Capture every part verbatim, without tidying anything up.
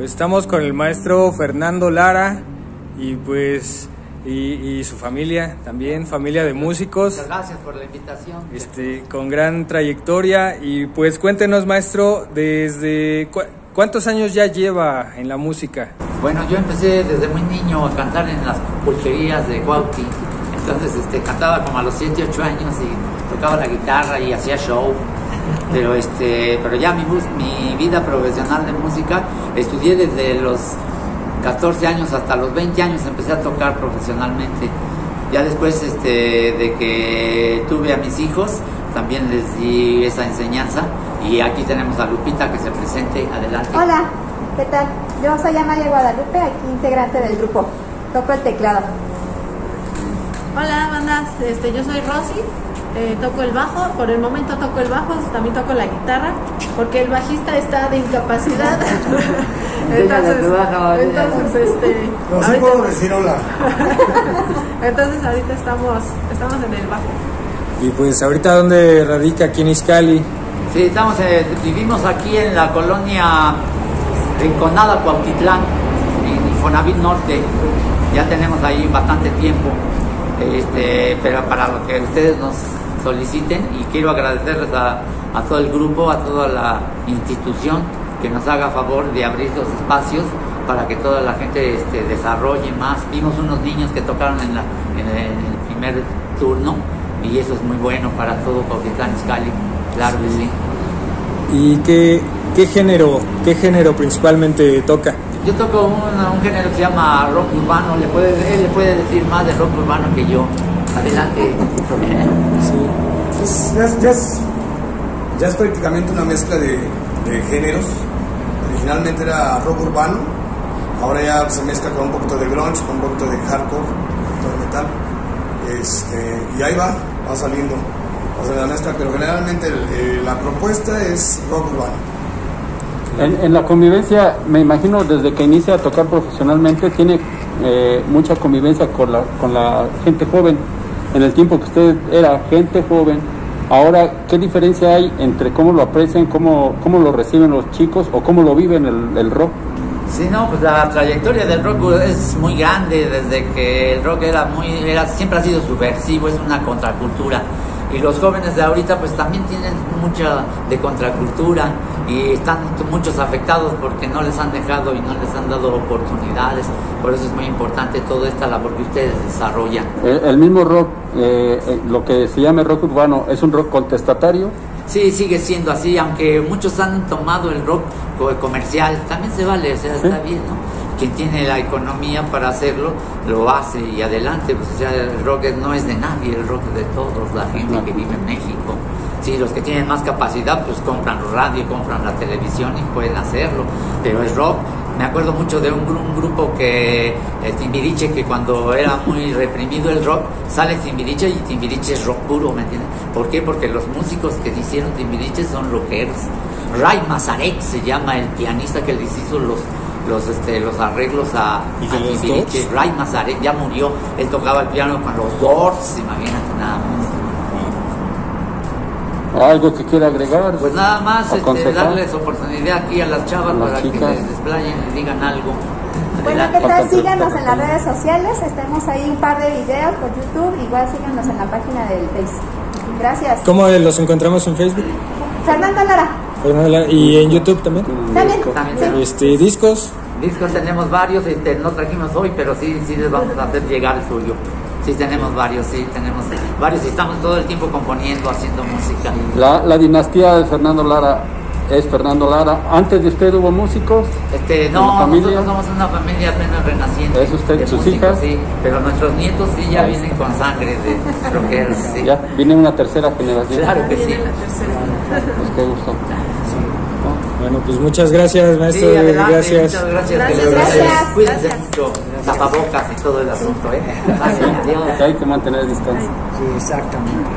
Pues estamos con el maestro Fernando Lara y pues y, y su familia también, familia de músicos. Muchas gracias por la invitación. Este, con gran trayectoria y pues cuéntenos, maestro, desde cu ¿cuántos años ya lleva en la música? Bueno, yo empecé desde muy niño a cantar en las pulquerías de Cuauhti. Entonces este, cantaba como a los siete, ocho años y tocaba la guitarra y hacía show. Pero, este, pero ya mi, mi vida profesional de música, estudié desde los catorce años hasta los veinte años, empecé a tocar profesionalmente. Ya después este, de que tuve a mis hijos, también les di esa enseñanza. Y aquí tenemos a Lupita que se presente. Adelante. Hola, ¿qué tal? Yo soy Amalia Guadalupe, aquí integrante del grupo. Toco el teclado. Hola, bandas. Este, yo soy Rosy. Eh, toco el bajo, por el momento toco el bajo, también toco la guitarra, porque el bajista está de incapacidad. entonces, entonces, este. No, sí puedo decir hola. Entonces, ahorita estamos, estamos en el bajo. Y pues, ahorita, ¿dónde radica aquí en Izcalli? Sí, estamos, eh, vivimos aquí en la colonia Rinconada, Cuautitlán, en Infonavit Norte. Ya tenemos ahí bastante tiempo. Este, pero para lo que ustedes nos soliciten, y quiero agradecerles a, a todo el grupo, a toda la institución que nos haga favor de abrir los espacios para que toda la gente este, desarrolle más. Vimos unos niños que tocaron en, la, en, el, en el primer turno y eso es muy bueno para todo Cuautitlán Izcalli, claro que sí. ¿Y qué, qué género, qué género principalmente toca? Yo toco un, un género que se llama rock urbano. Le puede, él le puede decir más de rock urbano que yo. Adelante. Sí. Es, ya, es, ya, es, ya es prácticamente una mezcla de, de géneros. Originalmente era rock urbano, ahora ya se mezcla con un poquito de grunge, con un poquito de hardcore, un poquito de metal. Este, y ahí va, va saliendo, va saliendo la mezcla, pero generalmente el, el, la propuesta es rock urbano. En, en la convivencia, me imagino, desde que inicia a tocar profesionalmente, tiene eh, mucha convivencia con la, con la gente joven. En el tiempo que usted era gente joven, ahora, ¿qué diferencia hay entre cómo lo aprecian, cómo, cómo lo reciben los chicos o cómo lo viven el, el rock? Sí, no, pues la trayectoria del rock es muy grande, desde que el rock era muy, era, siempre ha sido subversivo, es una contracultura. Y los jóvenes de ahorita pues también tienen mucha de contracultura y están muchos afectados porque no les han dejado y no les han dado oportunidades. Por eso es muy importante toda esta labor que ustedes desarrollan. El, el mismo rock, eh, lo que se llama rock urbano, ¿es un rock contestatario? Sí, sigue siendo así, aunque muchos han tomado el rock comercial, también se vale, o sea, ¿sí? Está bien, ¿no? Quien tiene la economía para hacerlo, lo hace y adelante, pues o sea, el rock no es de nadie, el rock es de todos, la gente que vive en México. Sí, los que tienen más capacidad, pues compran radio, compran la televisión y pueden hacerlo, pero es rock. Me acuerdo mucho de un, un grupo que, el Timbiriche, que cuando era muy reprimido el rock, sale Timbiriche y Timbiriche es rock puro, ¿me entiendes? ¿Por qué? Porque los músicos que hicieron Timbiriche son rockeros. Ray Mazarek se llama el pianista que les hizo los los este los arreglos a, a Timbiriche. Ray Mazarek ya murió, él tocaba el piano con los Doors, imagínate nada más. ¿Algo que quiera agregar? Pues nada más este, darles oportunidad aquí a las chavas las para chicas. Que les desplayen y digan algo. Bueno, ¿qué tal? Síganos en las redes sociales, estamos ahí un par de videos por YouTube, igual síganos en la página del Facebook. Gracias. ¿Cómo los encontramos en Facebook? Fernando Lara. Fernando Lara. ¿Y en YouTube también? También. También sí. Este, ¿discos? Discos tenemos varios, este, no trajimos hoy, pero sí, sí les vamos a hacer llegar el suyo. Sí, tenemos varios, sí, tenemos varios y estamos todo el tiempo componiendo, haciendo música. La, la dinastía de Fernando Lara es Fernando Lara. ¿Antes de usted hubo músicos? Este, no, nosotros somos una familia apenas renaciente. ¿Es usted, sus músicos, hijas? Sí, pero nuestros nietos sí ya vienen con sangre de rockeros, sí. Ya viene una tercera generación. Claro que sí. Pues qué gusto. Bueno, pues muchas gracias, maestro. Sí, adelante, gracias. Muchas gracias. Gracias, gracias. Cuídense Gracias. mucho. Tapabocas y todo el asunto, ¿eh? Gracias, adiós. Hay que mantener distancia. Sí, exactamente.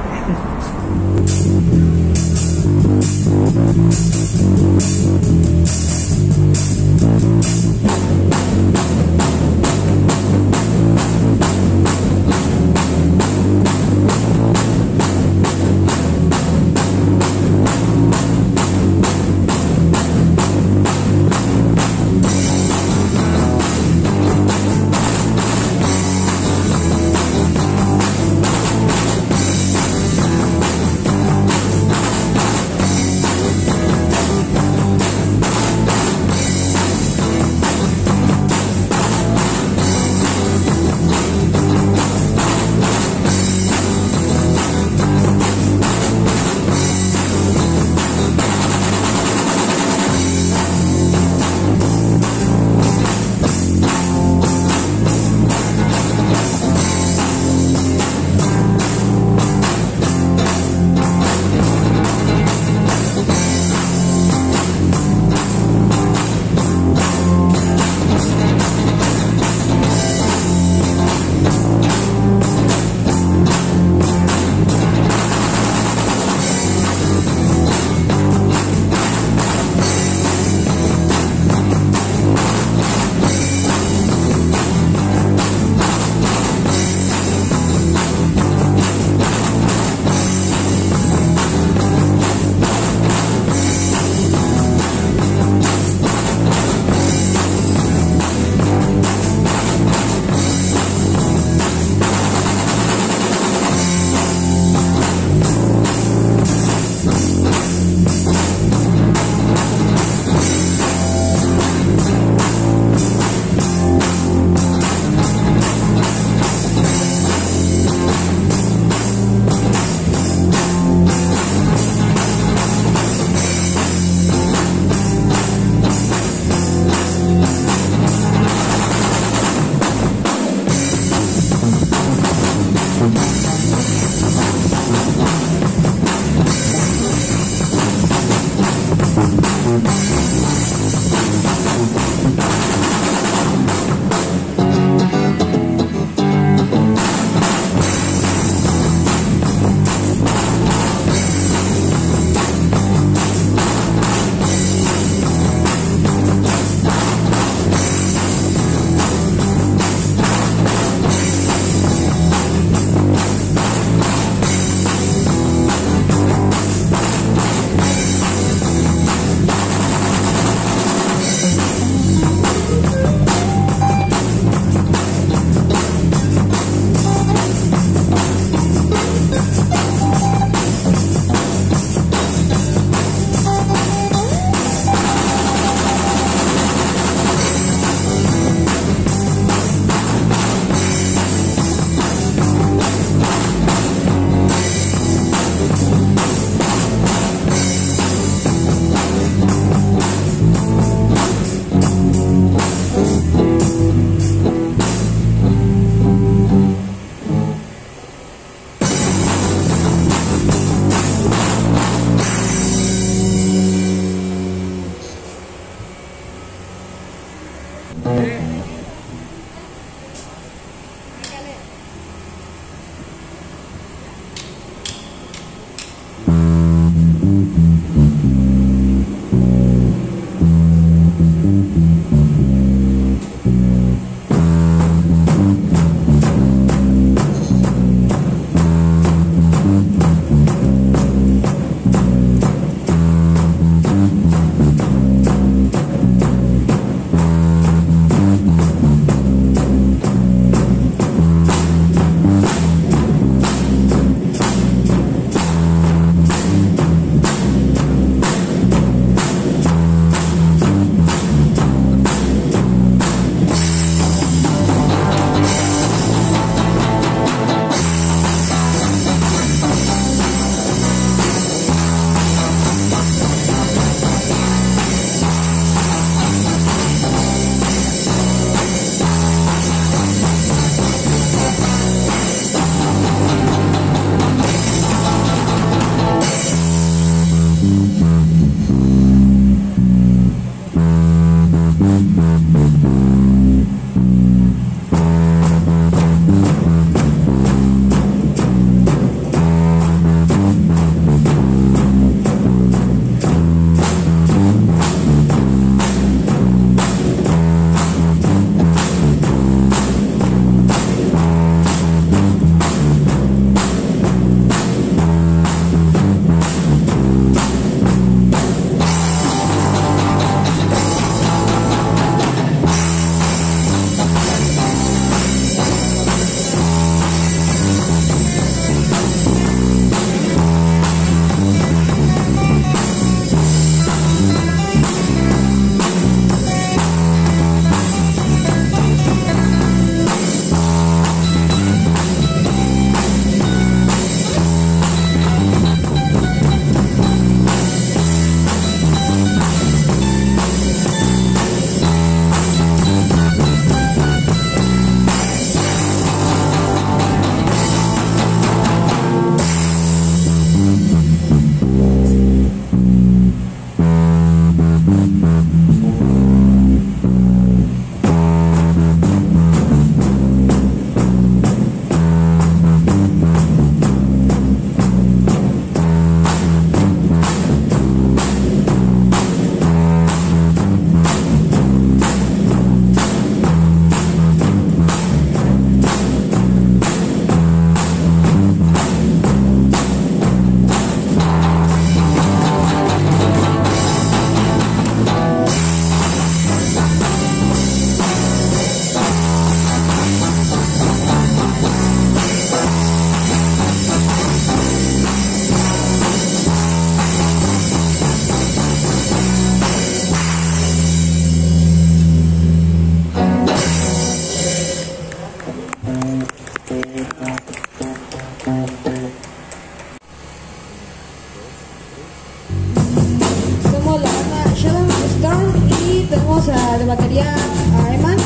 tenemos a, de batería a Eman,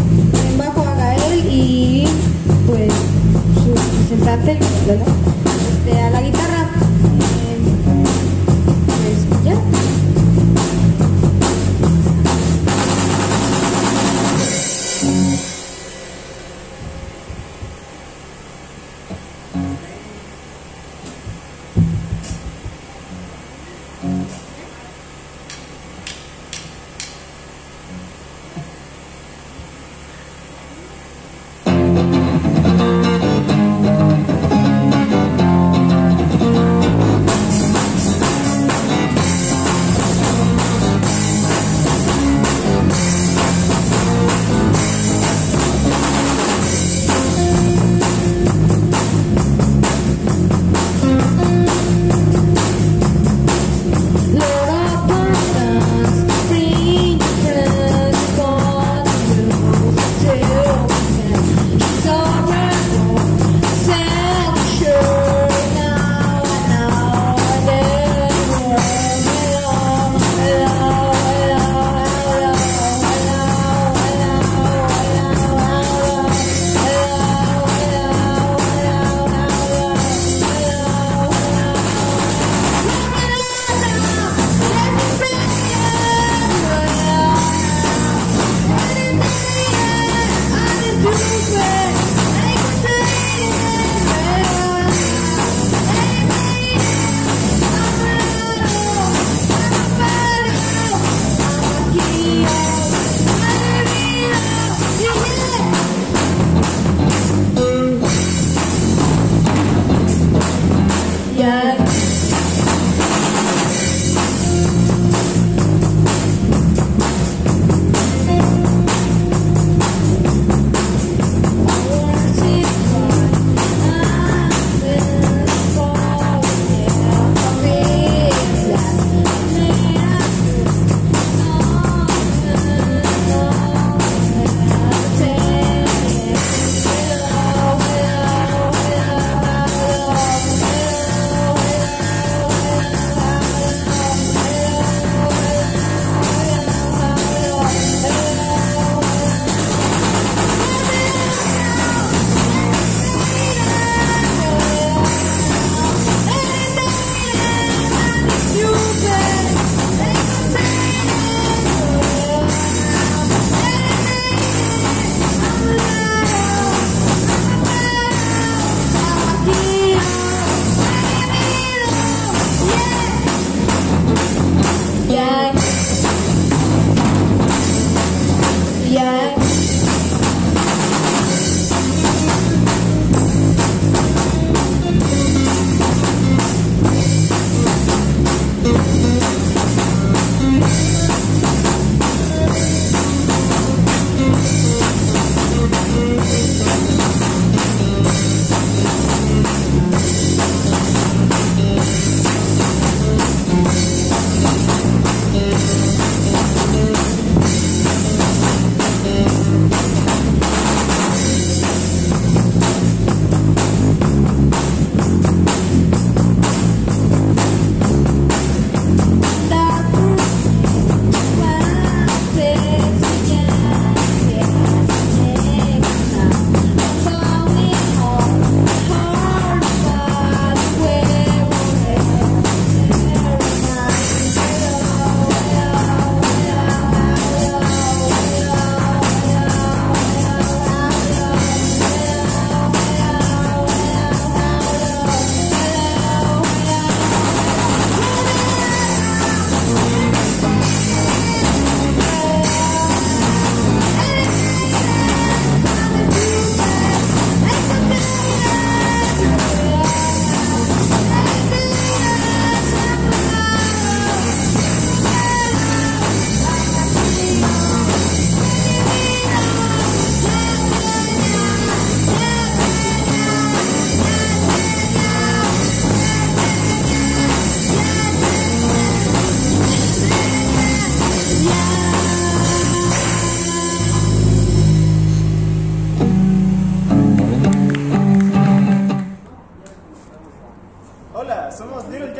en bajo a Gael y pues su representante, ¿verdad? Este, a la guitarra, eh, pues ya.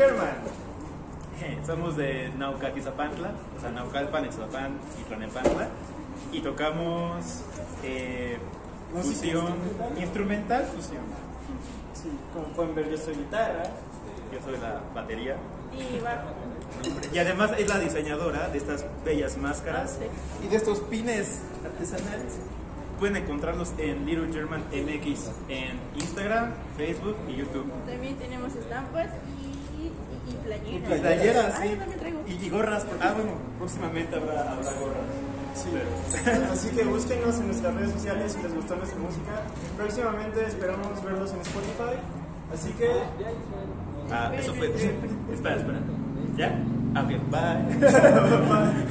German. Somos de Naucalpan, o sea, Naucalpan, Ixtapan y Tlalnepantla, y tocamos eh, fusión, instrumental fusión. Sí, como pueden ver, yo soy guitarra. Yo soy la batería. Y bajo. Y además es la diseñadora de estas bellas máscaras y de estos pines artesanales. Pueden encontrarlos en Little German M X en Instagram, Facebook y YouTube. También tenemos estampas y, y, y playeras. Y playeras, Ah, sí. yo también traigo. Y, y gorras. Ah, bueno, próximamente habrá, habrá gorras. Sí. Pero- Así que búsquenos en nuestras redes sociales si les gustó nuestra música. Próximamente esperamos verlos en Spotify. Así que Ah, eso fue. Espera, espera. ¿Ya? Ah, ok, bye.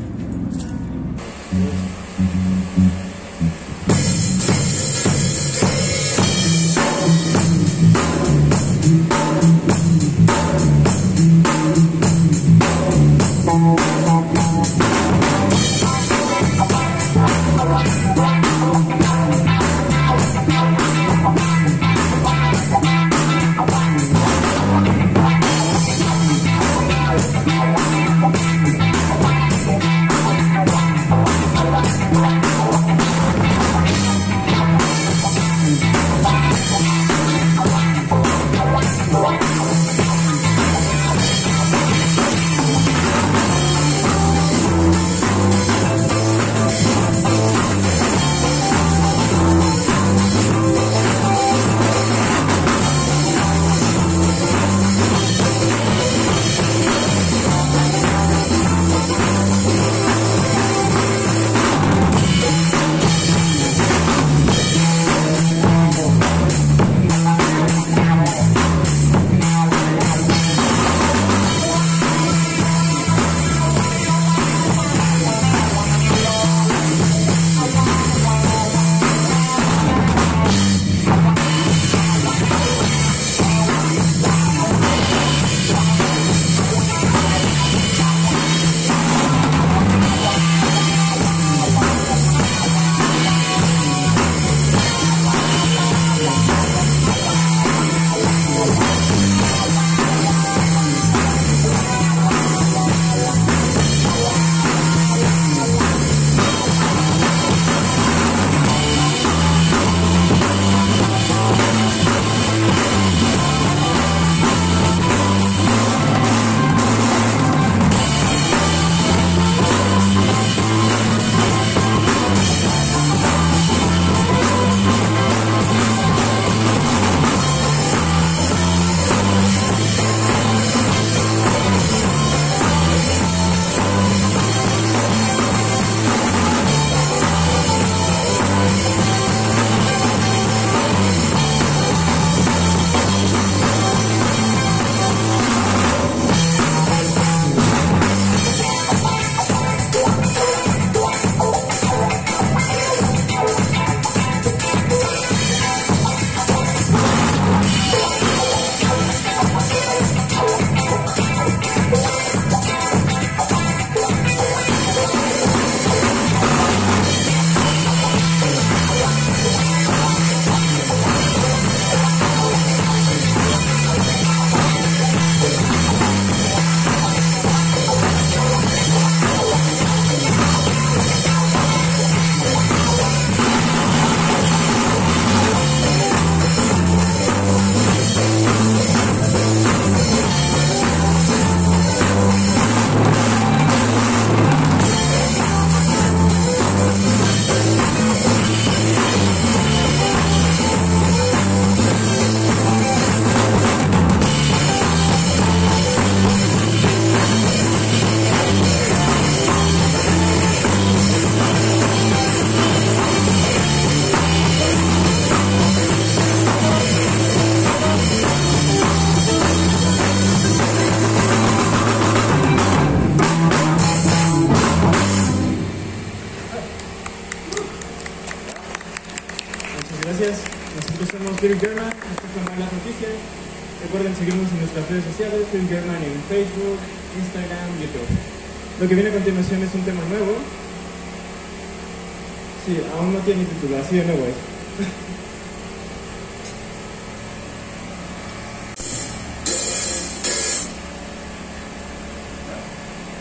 gracias. Nosotros somos Little German, estas son Malas Noticias. Recuerden seguirnos en nuestras redes sociales, Little German en Facebook, Instagram, YouTube. Lo que viene a continuación es un tema nuevo. Sí, aún no tiene título, así de nuevo es.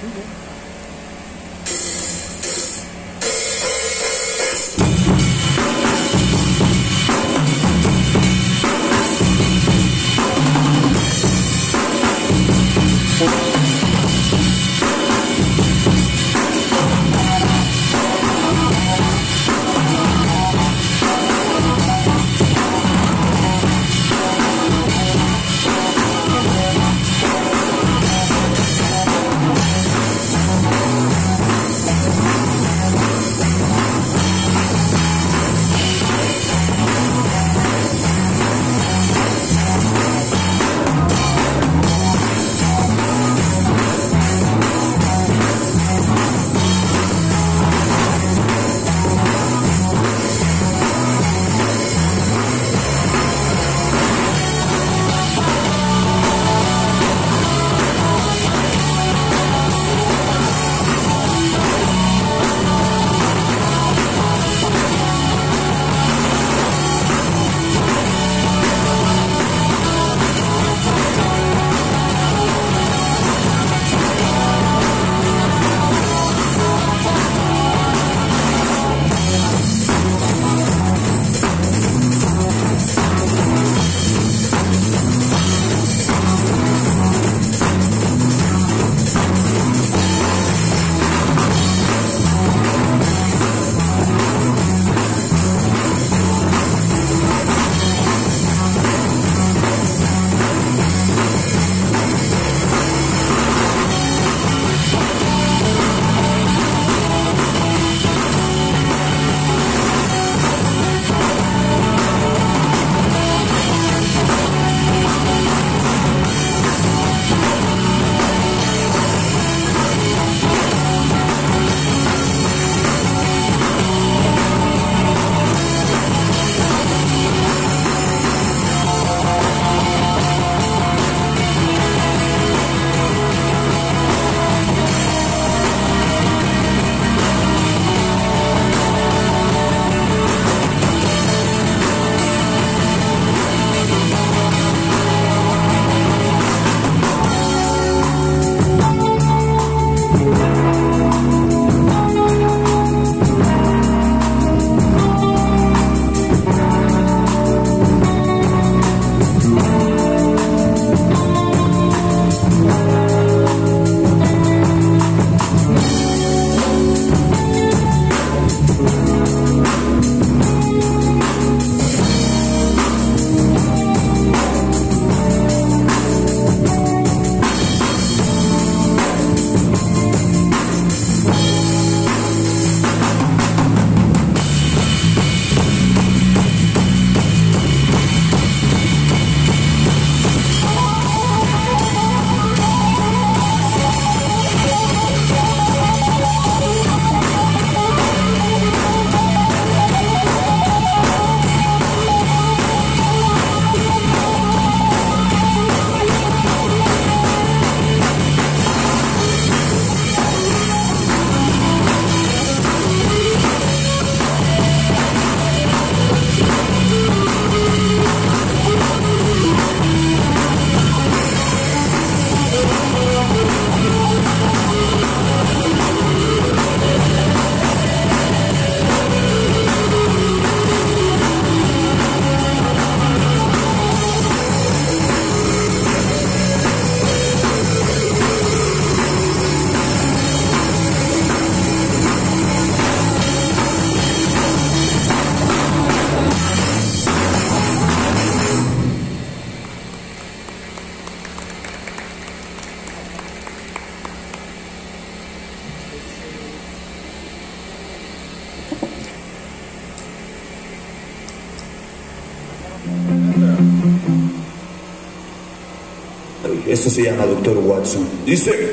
Esto se llama Doctor Watson. Dice...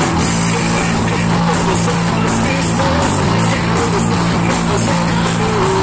We'll be right back.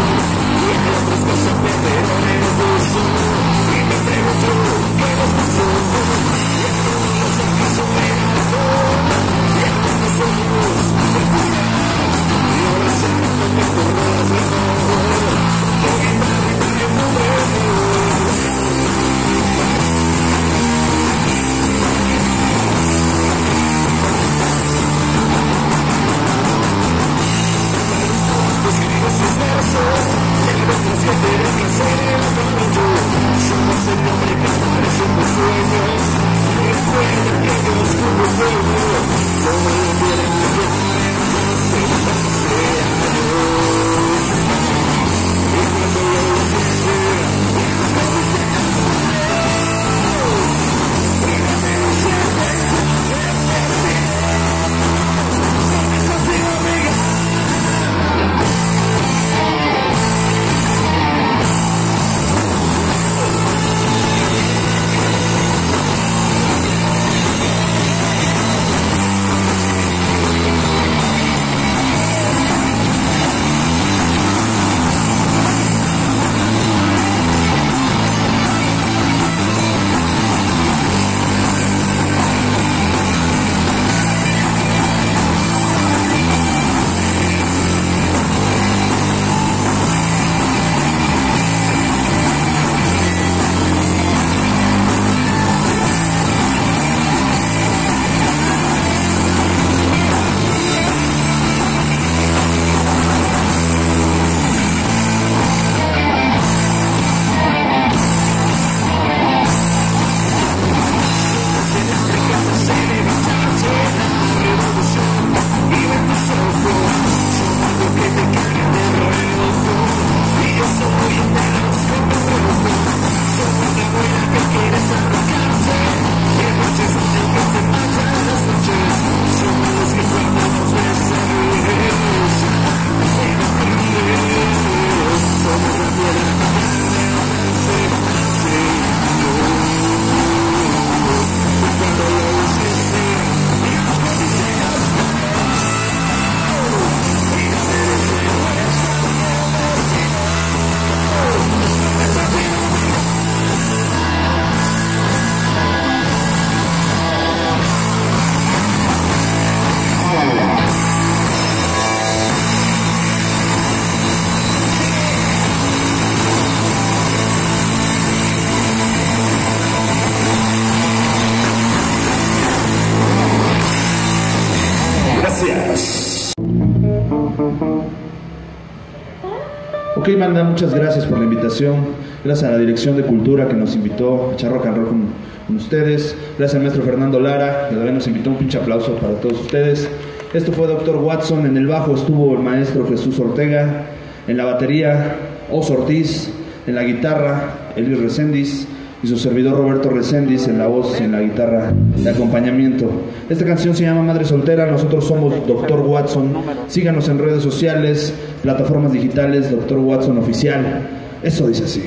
Ok, banda, muchas gracias por la invitación. Gracias a la Dirección de Cultura que nos invitó a echar rock and roll con, con ustedes. Gracias al maestro Fernando Lara, que también nos invitó. Un pinche aplauso para todos ustedes. Esto fue doctor Watson. En el bajo estuvo el maestro Jesús Ortega. En la batería, Oso Ortiz. En la guitarra, Elio Reséndiz. Y su servidor Roberto Reséndiz en la voz y en la guitarra de acompañamiento. Esta canción se llama Madre Soltera. Nosotros somos doctor Watson. Síganos en redes sociales, plataformas digitales, doctor Watson Oficial. Eso dice así.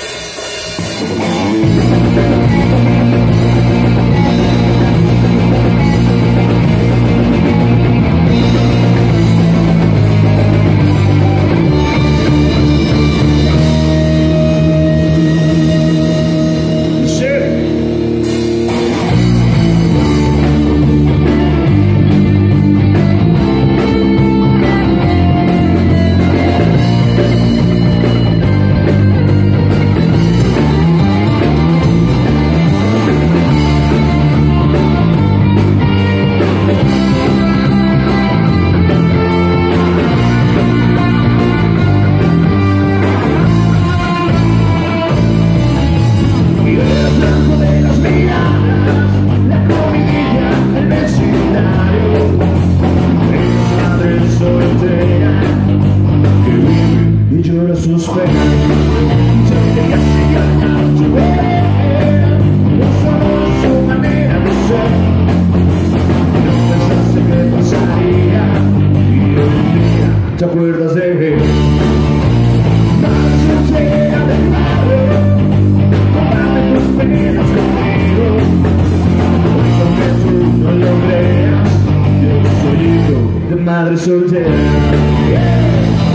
¿Te acuerdas de él? Madre soltera del barrio, comparte tus penas conmigo. Aunque tú no lo creas, yo soy hijo de madre soltera. Yeah.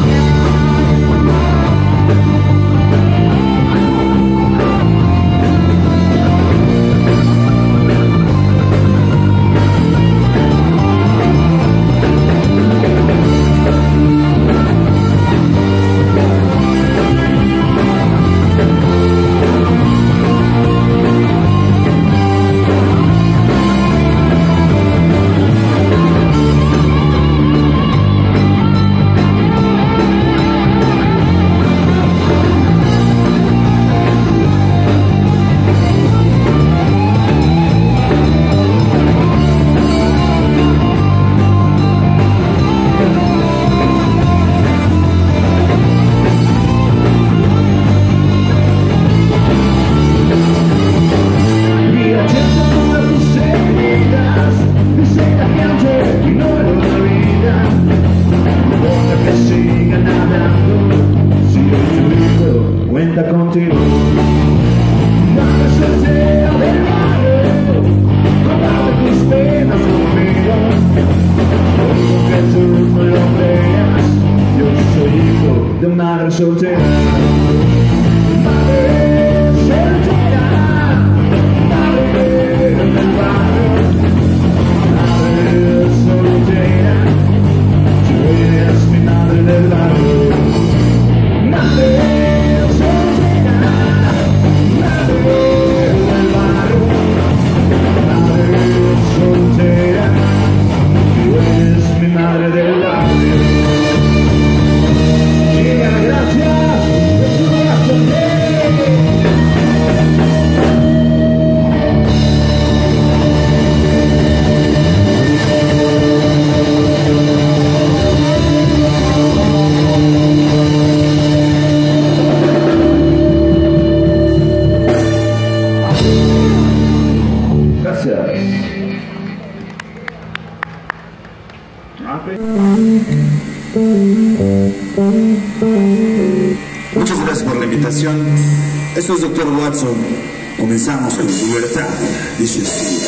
Muchas gracias por la invitación. Esto es doctor Watson. Comenzamos con libertad. Dice así.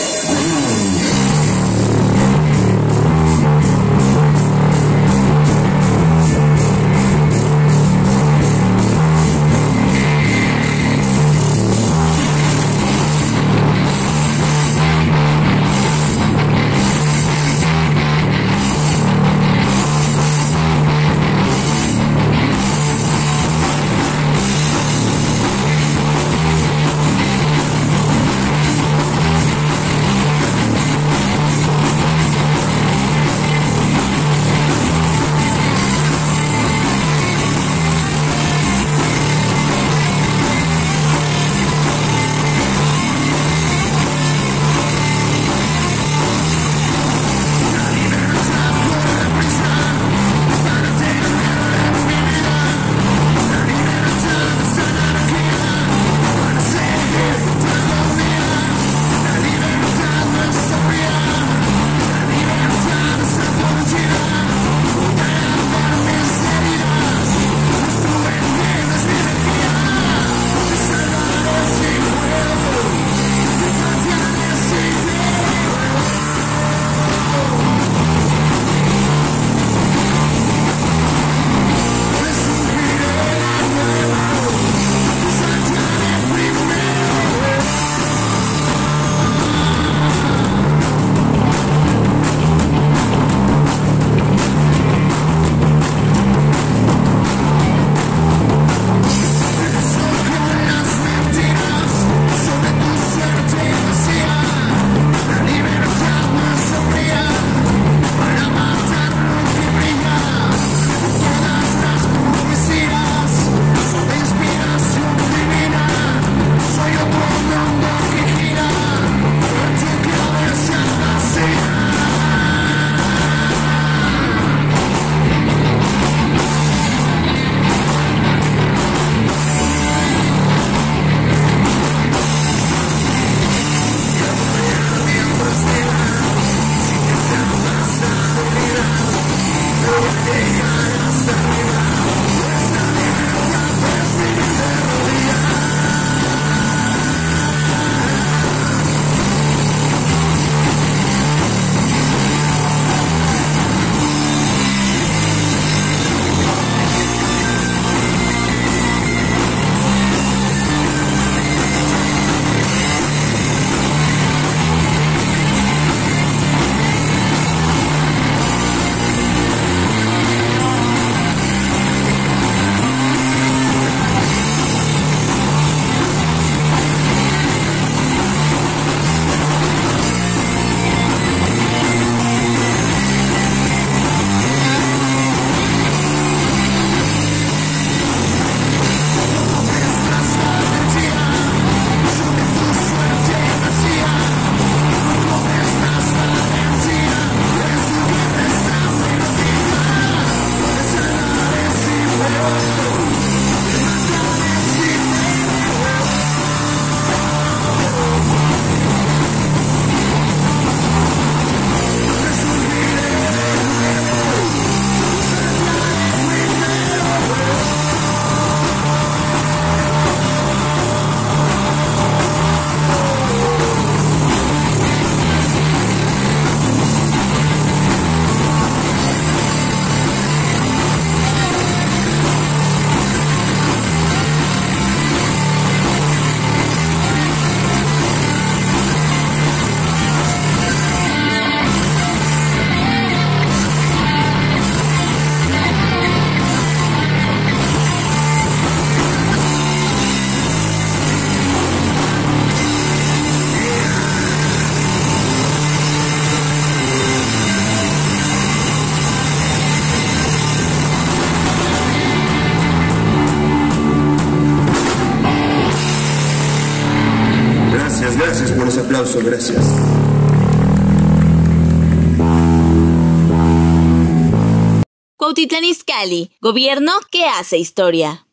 Gracias, gracias por ese aplauso, gracias. Cuautitlán Izcalli, gobierno que hace historia.